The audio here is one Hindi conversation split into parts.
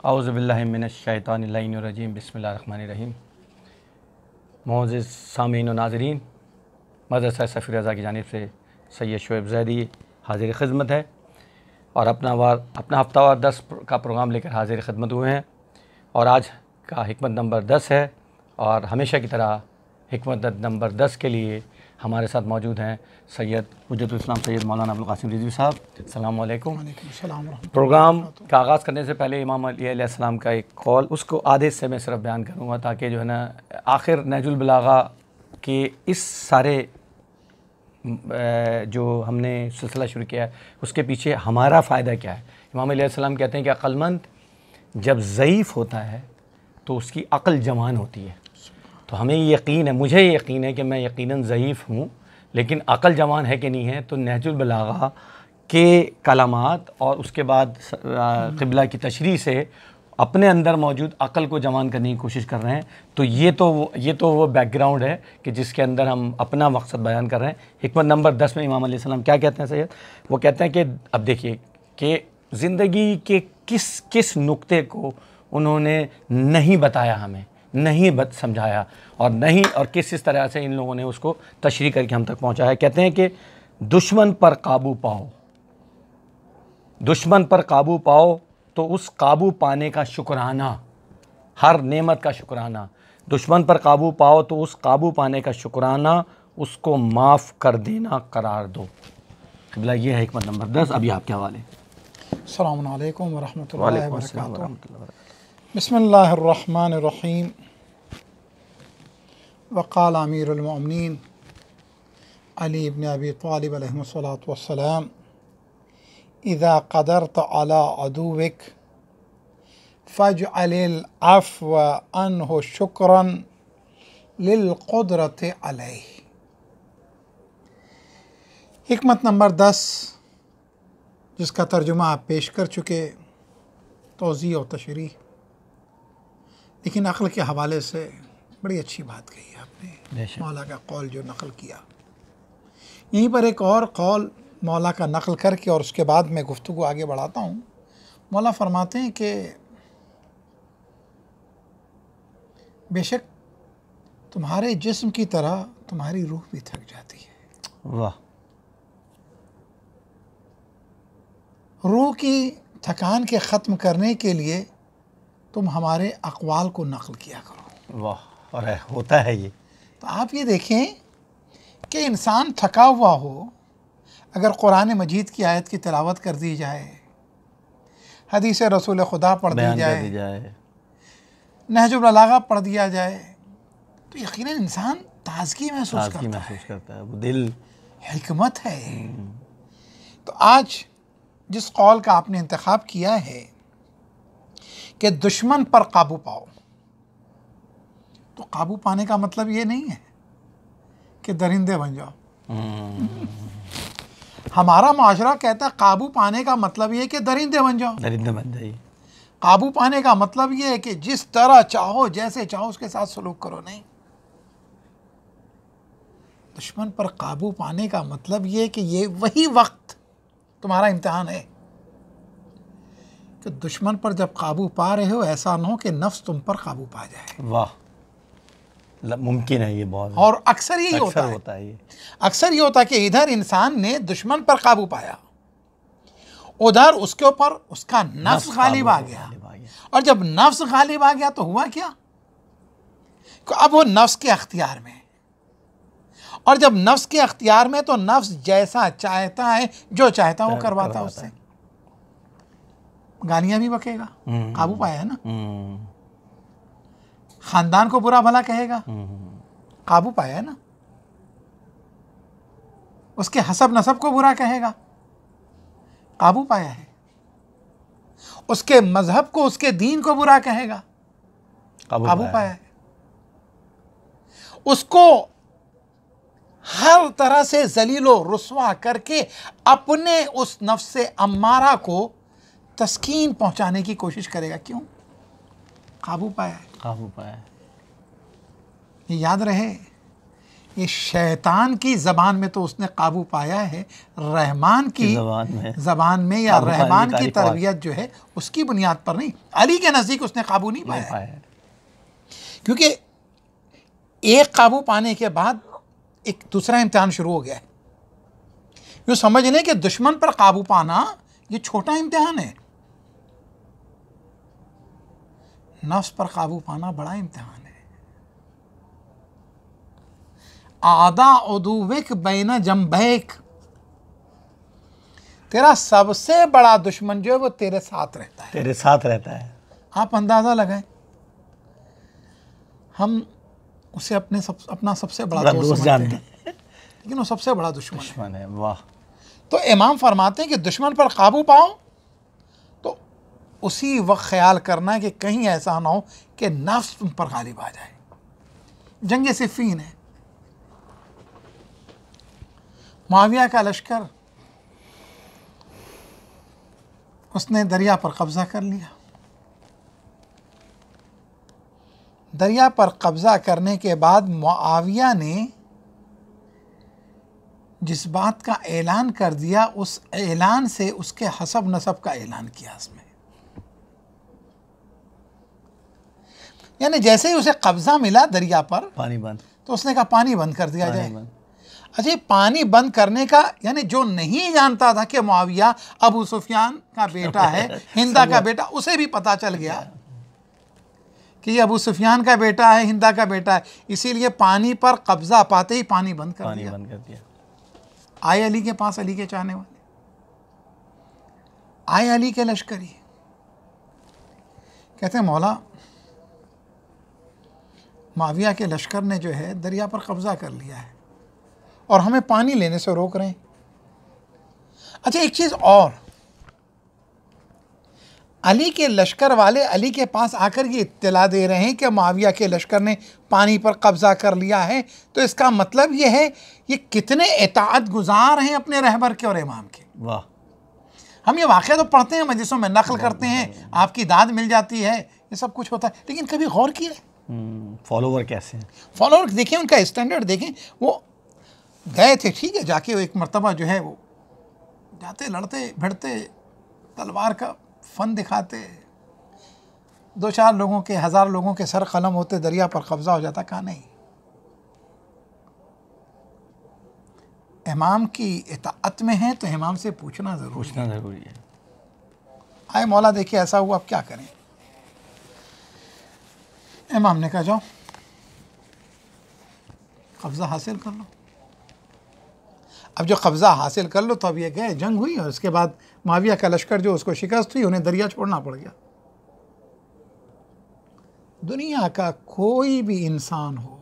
औज़ुबिल्लाहि मिनश्शैतानिर्रजीम बिस्मिल्लाहिर्रहमानिर्रहीम। मोअज़्ज़िज़ सामीन व नाज़रीन, मदरसा सफ़ी रज़ा की जानिब से सैयद शोएब ज़ैदी हाज़िर ख़िदमत है और अपना हफ्तावार 10 का प्रोग्राम लेकर हाज़िर ख़िदमत हुए हैं। और आज का हिकमत नंबर 10 है और हमेशा की तरह हिकमत नंबर 10 के लिए हमारे साथ मौजूद हैं सैयद हुज्जतुल इस्लाम सैयद मौलाना अबुल क़ासिम रिज़वी साहब। अस्सलामु अलैकुम। प्रोग्राम का आगाज़ करने से पहले इमाम अली अलैहिस्सलाम का एक कौल, उसको आधे से मैं सिर्फ बयान करूँगा ताकि जो है ना आखिर नहजुल बलागा के इस सारे जो हमने सिलसिला शुरू किया है उसके पीछे हमारा फ़ायदा क्या है। इमाम अली अलैहिस्सलाम कहते हैं कि अक्लमंद जब ज़ईफ़ होता है तो उसकी अक्ल जवान होती है। तो हमें यकीन है, मुझे यकीन है कि मैं यकीनन ज़ईफ़ हूँ, लेकिन अक़ल जवान है कि नहीं है। तो नहजुल बलागा के कलामात और उसके बाद क़िबला की तशरीह से अपने अंदर मौजूद अक़ल को जवान करने की कोशिश कर रहे हैं। तो ये तो वो बैकग्राउंड है कि जिसके अंदर हम अपना मकसद बयान कर रहे हैं। हिकमत नंबर 10 में इमाम अलैहिस्सलाम क्या कहते हैं सैयद? वो कहते हैं कि अब देखिए कि ज़िंदगी के किस किस नुक्ते को उन्होंने नहीं बताया, हमें नहीं समझाया और नहीं, और किस तरह से इन लोगों ने उसको तशरीह करके हम तक पहुंचाया है। कहते हैं कि दुश्मन पर काबू पाओ, दुश्मन पर काबू पाओ तो उस काबू पाने का शुक्राना, हर नेमत का शुक्राना। दुश्मन पर काबू पाओ तो उस काबू पाने का शुक्राना, उसको माफ़ कर देना करार दो। क़िबला ये है हिकमत नंबर 10। अभी आपके हवाले। अस्सलामु अलैकुम व रहमतुल्लाहि व बरकातुहू। बिस्मिल्लाहिर्रहमानिर्रहीम। वक़ाल अमीरुल मोमिनीन अली इब्न अबी तालिब अलैहिस्सलातु वस्सलाम इज़ा क़दरत अला अदुव्विक फ़ज्अलिल अफ़्व अन्हु शुक्रन लिल क़ुदरति अलैहि। हिकमत नंबर 10, जिसका तर्जुमा आप पेश कर चुके, तौज़ीह और तशरीह, लेकिन अक़ल के हवाले से बड़ी अच्छी बात कही आपने। मौला का कौल जो नक़ल किया, यहीं पर एक और कौल मौला का नक़ल करके और उसके बाद मैं गुफ्तगू आगे बढ़ाता हूँ। मौला फरमाते हैं कि बेशक तुम्हारे जिस्म की तरह तुम्हारी रूह भी थक जाती है। वाह। रूह की थकान के ख़त्म करने के लिए तुम हमारे अक़वाल को नक़ल किया करो। वाह, और होता है ये। तो आप ये देखें कि इंसान थका हुआ हो, अगर कुरान मजीद की आयत की तिलावत कर दी जाए, हदीस रसूल खुदा पढ़ दी जाए, नहजुल बलागा पढ़ दिया जाए, तो यकीनन इंसान ताज़गी महसूस करता है। वो दिल हिकमत है। तो आज जिस कौल का आपने इंतखाब किया है कि दुश्मन पर काबू पाओ, तो काबू पाने का मतलब ये नहीं है कि दरिंदे बन जाओ। हमारा माशरा कहता है काबू पाने का मतलब ये है कि दरिंदे बन जाओ, दरिंदे बन जाइए। काबू पाने का मतलब ये है कि जिस तरह चाहो जैसे चाहो उसके साथ सलूक करो। नहीं, दुश्मन पर काबू पाने का मतलब ये है कि ये वही वक्त तुम्हारा इम्तिहान है कि दुश्मन पर जब काबू पा रहे हो, ऐसा ना हो कि नफ्स तुम पर काबू पा जाए। वाह, मुमकिन है ये बहुत। और अक्सर यही होता है ये। अक्सर ये होता है कि इधर इंसान ने दुश्मन पर काबू पाया, उधर उसके ऊपर उसका नफ्स गालिब आ गया। और जब नफ्स गालिब आ गया तो हुआ क्या कि अब वो नफ्स के अख्तियार में, और जब नफ्स के अख्तियार में तो नफ्स जैसा चाहता है, जो चाहता है वो करवाता है उससे। गालियां भी बकेगा, काबू पाया है ना। खानदान को बुरा भला कहेगा, काबू पाया है ना। उसके हसब नसब को बुरा कहेगा, काबू पाया है। उसके मजहब को, उसके दीन को बुरा कहेगा, काबू पाया है। उसको हर तरह से जलीलो रुस्वा करके अपने उस नफ्स से अम्मारा को तस्कीन पहुंचाने की कोशिश करेगा। क्यों? काबू पाया है। काबू पाया है। ये याद रहे ये शैतान की ज़बान में तो उसने काबू पाया है, रहमान की ज़बान में या रहमान की तरबियत जो है उसकी बुनियाद पर नहीं, अली के नज़दीक उसने काबू नहीं पाया है। क्योंकि एक काबू पाने के बाद एक दूसरा इम्तिहान शुरू हो गया है। यूँ समझ लें कि दुश्मन पर काबू पाना ये छोटा इम्तिहान है, नफ्स पर काबू पाना बड़ा इम्तिहान है। आदा उदुविक बैन जंबैक, तेरा सबसे बड़ा दुश्मन जो है वो तेरे साथ रहता है, तेरे साथ रहता है। आप अंदाजा लगाएं, हम उसे अपना सबसे बड़ा दोस्त जानते हैं, लेकिन वो सबसे बड़ा दुश्मन है। वाह। तो इमाम फरमाते हैं कि दुश्मन पर काबू पाओ तो उसी वक्त ख्याल करना है कि कहीं ऐसा ना हो कि नफ्स तुम पर गालिब आ जाए। जंग सिफ़ीन है, मुआविया का लश्कर उसने दरिया पर कब्ज़ा कर लिया। दरिया पर कब्ज़ा करने के बाद मुआविया ने जिस बात का ऐलान कर दिया, उस ऐलान से उसके हसब नसब का ऐलान किया इसमें। यानी जैसे ही उसे कब्ज़ा मिला दरिया पर, पानी बंद, तो उसने कहा पानी बंद कर दिया जाए। अच्छा, पानी बंद करने का यानी जो नहीं जानता था कि मुआविया अबू सुफियान का बेटा है, हिंदा का बेटा, उसे भी पता चल गया कि ये अबू सुफियान का बेटा है, हिंदा का बेटा है। इसीलिए पानी पर कब्ज़ा पाते ही पानी बंद कर दिया। आए अली के पास, अली के चाहने वाले आए, अली के लश्करी, कहते हैं मौला मुआविया के लश्कर ने जो है दरिया पर कब्ज़ा कर लिया है और हमें पानी लेने से रोक रहे हैं। अच्छा, एक चीज़ और, अली के लश्कर वाले अली के पास आकर ये इत्तला दे रहे हैं कि मुआविया के लश्कर ने पानी पर कब्ज़ा कर लिया है, तो इसका मतलब ये है ये कितने इताअत गुजार हैं अपने रहबर के और इमाम के। वाह। हम ये वाक़या तो पढ़ते हैं, मजलिसों में नकल करते हैं, आपकी दाद मिल जाती है, ये सब कुछ होता है, लेकिन कभी गौर किया फॉलोवर कैसे हैं? फॉलोवर देखें, उनका स्टैंडर्ड देखें। वो गए थे, ठीक है, जाके एक मरतबा जो है वो जाते, लड़ते भिड़ते, तलवार का फन दिखाते, 2-4 लोगों के, 1000 लोगों के सर कलम होते, दरिया पर कब्ज़ा हो जाता। कहा नहीं, इमाम की इताअत में है तो इमाम से पूछना ज़रूरी है। आए मौला देखिए ऐसा हुआ, अब क्या करें। इमाम ने कहा जाओ कब्ज़ा हासिल कर लो। अब जो कब्ज़ा हासिल कर लो, तो अब ये गए, जंग हुई और उसके बाद मुआविया का लश्कर जो उसको शिकस्त हुई, उन्हें दरिया छोड़ना पड़ गया। दुनिया का कोई भी इंसान हो,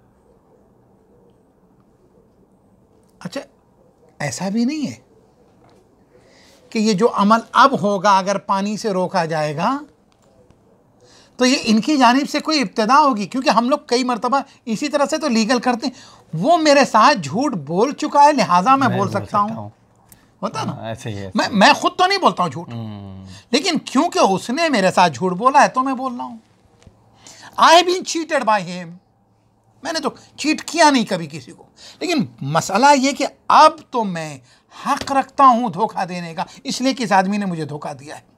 अच्छा ऐसा भी नहीं है कि ये जो अमल अब होगा अगर पानी से रोका जाएगा तो ये इनकी जानिब से कोई इब्तिदा होगी, क्योंकि हम लोग कई मरतबा इसी तरह से तो लीगल करते हैं। वो मेरे साथ झूठ बोल चुका है लिहाजा मैं बोल सकता हूँ, होता ना, ऐसे ही है। मैं खुद तो नहीं बोलता हूँ झूठ, लेकिन क्योंकि उसने मेरे साथ झूठ बोला है तो मैं बोल रहा हूँ। I have been cheated by him, मैंने तो चीट किया नहीं कभी किसी को, लेकिन मसला ये कि अब तो मैं हक रखता हूँ धोखा देने का, इसलिए कि इस आदमी ने मुझे धोखा दिया है,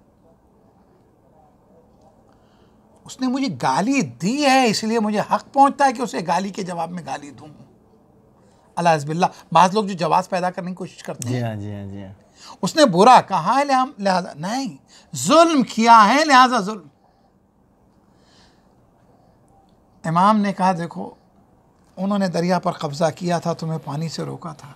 उसने मुझे गाली दी है, इसलिए मुझे हक पहुंचता है कि उसे गाली के जवाब में गाली दूं। अल्लाह, बाज़ लोग जो जवाब पैदा करने की कोशिश करते हैं, जी हाँ। उसने बुरा कहा है लिहाजा नहीं, जुल्म किया है लिहाजा जुल्म। इमाम ने कहा देखो, उन्होंने दरिया पर कब्ज़ा किया था, तुम्हें पानी से रोका था,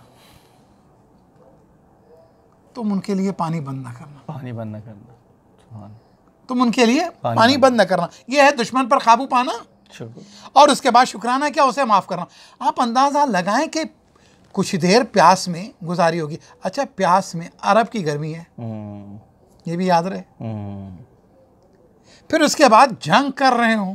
तुम उनके लिए पानी बंद ना करना, तुम उनके लिए पानी बंद न करना। यह है दुश्मन पर काबू पाना, और उसके बाद शुक्राना क्या, उसे माफ़ करना। आप अंदाज़ा लगाएं कि कुछ देर प्यास में गुजारी होगी। अच्छा, प्यास में अरब की गर्मी है, ये भी याद रहे। फिर उसके बाद जंग कर रहे हो,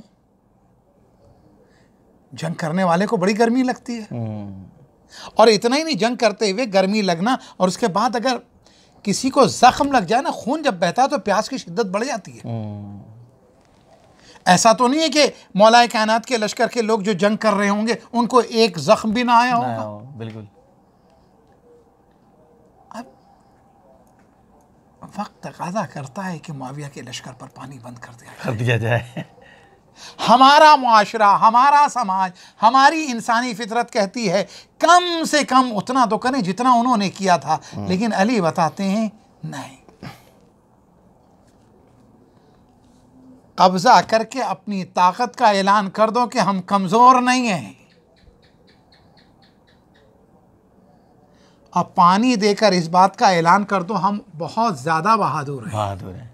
जंग करने वाले को बड़ी गर्मी लगती है, और इतना ही नहीं, जंग करते हुए गर्मी लगना, और उसके बाद अगर किसी को जख्म लग जाए ना, खून जब बहता है तो प्यास की शिद्दत बढ़ जाती है। ऐसा तो नहीं है कि मौलाए कायनात के लश्कर के लोग जो जंग कर रहे होंगे उनको एक जख्म भी ना आया होगा। बिल्कुल। अब वक्त तकाजा करता है कि मुआविया के लश्कर पर पानी बंद कर दिया जाए। हमारा मुआशरा, हमारा समाज, हमारी इंसानी फितरत कहती है कम से कम उतना तो करें जितना उन्होंने किया था। लेकिन अली बताते हैं नहीं, कब्जा करके अपनी ताकत का ऐलान कर दो कि हम कमजोर नहीं हैं, और पानी देकर इस बात का ऐलान कर दो हम बहुत ज्यादा बहादुर हैं।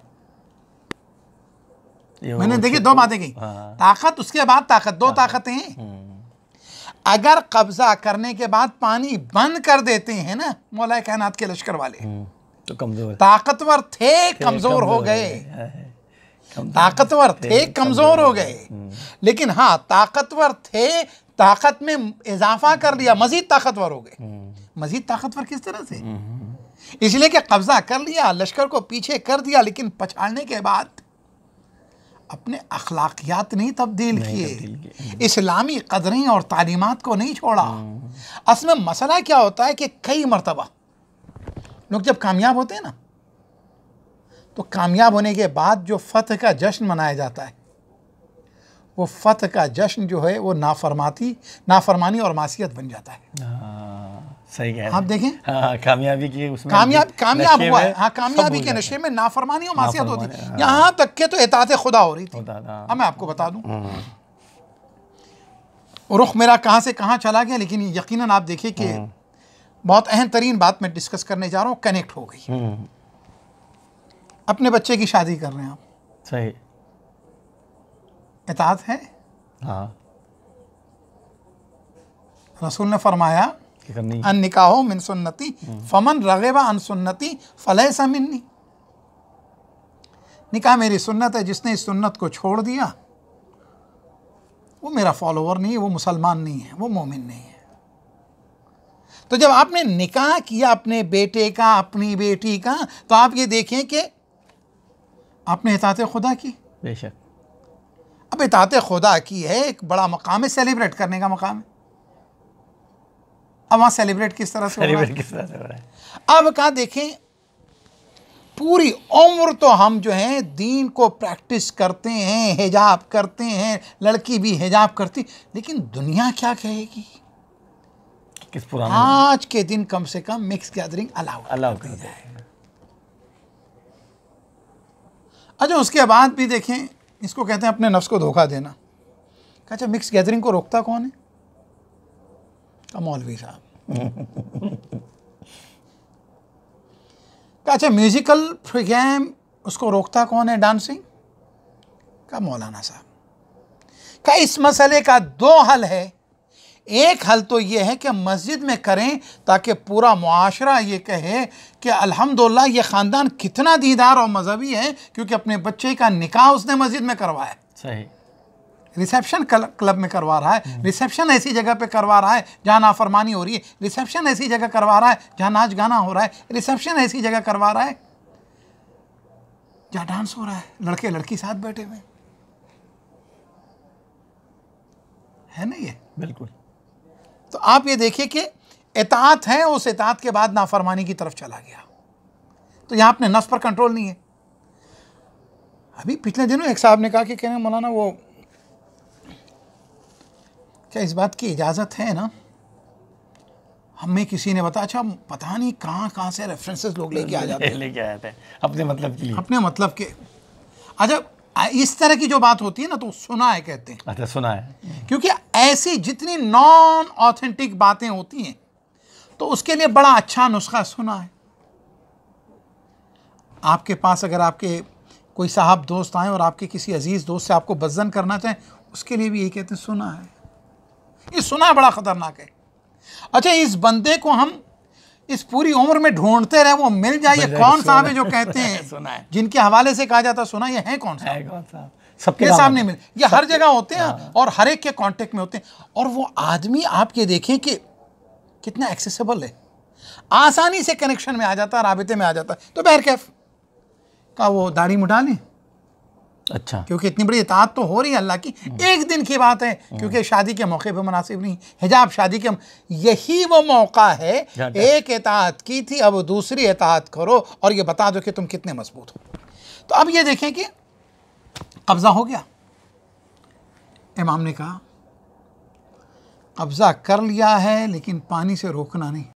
मैंने देखिए दो बातें कही, ताकत उसके बाद ताकत, दो ताकतें हैं। अगर कब्जा करने के बाद पानी बंद कर देते हैं ना मौलाए कायनात के लश्कर वाले, तो कमजोर, ताकतवर थे कमजोर हो गए, ताकतवर थे कमजोर हो गए। लेकिन हाँ, ताकतवर थे, ताकत में इजाफा कर लिया, मजीद ताकतवर हो गए। मजीद ताकतवर किस तरह से? इसलिए कि कब्जा कर लिया, लश्कर को पीछे कर दिया, लेकिन पछाड़ने के बाद अपने अखलाकियात नहीं तब्दील किए, इस्लामी कदरें और तालीमात को नहीं छोड़ा। असल में मसला क्या होता है कि कई मरतबा लोग जब कामयाब होते हैं ना, तो कामयाब होने के बाद जो फतह का जश्न मनाया जाता है, वो फतह का जश्न जो है वो नाफरमानी और मासियत बन जाता है। सही कह रहे हैं आप देखें, कामयाबी की उसमें कामयाब हुआ है। हाँ, कामयाबी के नशे में नाफरमानी और मासियत होती है। यहाँ तक के तो इताअत खुदा हो रही थी। अब मैं आपको बता दूं रुख मेरा कहाँ से कहाँ चला गया, लेकिन यकीनन आप देखिए कि बहुत अहम तरीन बात मैं डिस्कस करने जा रहा हूँ, कनेक्ट हो गई। अपने बच्चे की शादी कर रहे हैं आप, सही, इताअत है। हाँ, रसूल ने फरमाया अन निकाहो मिन सुन्नती फमन रग़िबा अन सुन्नती फलैसा मिन्नी। निकाह मेरी सुन्नत है, जिसने इस सुन्नत को छोड़ दिया वो मेरा फॉलोवर नहीं है, वो मुसलमान नहीं है, वो मोमिन नहीं है। तो जब आपने निकाह किया अपने बेटे का, अपनी बेटी का, तो आप ये देखें कि आपने इताअत खुदा की। बेशक। अब इताअत खुदा की है, एक बड़ा मकाम है, सेलिब्रेट करने का मकाम है। अब वहाँ सेलिब्रेट किस तरह से हो रहा है? अब कहा देखें, पूरी उम्र तो हम जो हैं दीन को प्रैक्टिस करते हैं, हिजाब करते हैं, लड़की भी हिजाब करती, लेकिन दुनिया क्या कहेगी? किस पुराने आज के दिन कम से कम मिक्स गैदरिंग अलाउ कर जाए। अच्छा, उसके बाद भी देखें, इसको कहते हैं अपने नफ्स को धोखा देना। अच्छा, मिक्स गैदरिंग को रोकता कौन है? का मौलवी साहब। अच्छा, म्यूजिकल प्रोग्राम उसको रोकता कौन है? डांसिंग का मौलाना साहब। का इस मसले का दो हल है। एक हल तो ये है कि मस्जिद में करें ताकि पूरा मुआशरा ये कहे कि अल्हम्दुलिल्लाह ये ख़ानदान कितना दीदार और मजहबी है, क्योंकि अपने बच्चे का निकाह उसने मस्जिद में करवाया। सही। रिसेप्शन क्लब में करवा रहा है, रिसेप्शन ऐसी जगह पे करवा रहा है जहाँ नाफरमानी हो रही है, रिसेप्शन ऐसी जगह करवा रहा है जहाँ नाच गाना हो रहा है, रिसेप्शन ऐसी जगह करवा रहा है जहाँ डांस हो रहा है, लड़के लड़की साथ बैठे हुए है ना। ये बिल्कुल। तो आप ये देखिए कि इताअत है, उस इताअत के बाद नाफरमानी की तरफ चला गया, तो यहाँ अपने नफ्स पर कंट्रोल नहीं है। अभी पिछले दिनों एक साहब ने कहा कि कहने मौलाना वो क्या इस बात की इजाज़त है ना, हमें किसी ने बताया। अच्छा, पता नहीं कहाँ से रेफरेंसेस लोग लेके आ जाते हैं अपने मतलब के लिए, अपने मतलब के। अच्छा, इस तरह की जो बात होती है ना, तो सुना है कहते हैं। अच्छा, सुना है। क्योंकि ऐसी जितनी नॉन ऑथेंटिक बातें होती हैं तो उसके लिए बड़ा अच्छा नुस्खा सुना है। आपके पास अगर आपके कोई साहब दोस्त आए और आपके किसी अजीज़ दोस्त से आपको बज़्ज़न करना चाहें, उसके लिए भी यही कहते हैं सुना है। ये सुना है बड़ा ख़तरनाक है। अच्छा, इस बंदे को हम इस पूरी उम्र में ढूंढते रहे, वो मिल जाए। ये कौन साहब है जो कहते हैं सुना है, जिनके हवाले से कहा जाता सुना? ये है कौन साहब? सबके सामने मिले, ये हर जगह होते हैं और हर एक के कांटेक्ट में होते हैं। और वो आदमी आप ये देखें कि कितना एक्सेसिबल है, आसानी से कनेक्शन में आ जाता है, राबिते में आ जाता है। तो बहरकैफ का वो दाढ़ी मुटा लें, अच्छा, क्योंकि इतनी बड़ी इताअत तो हो रही है अल्लाह की, एक दिन की बात है, क्योंकि शादी के मौके पे मुनासिब नहीं, हिजाब शादी के, यही वो मौका है, एक इताअत की थी, अब दूसरी इताअत करो और ये बता दो कि तुम कितने मजबूत हो। तो अब ये देखें कि कब्ज़ा हो गया, इमाम ने कहा कब्ज़ा कर लिया है लेकिन पानी से रोकना नहीं।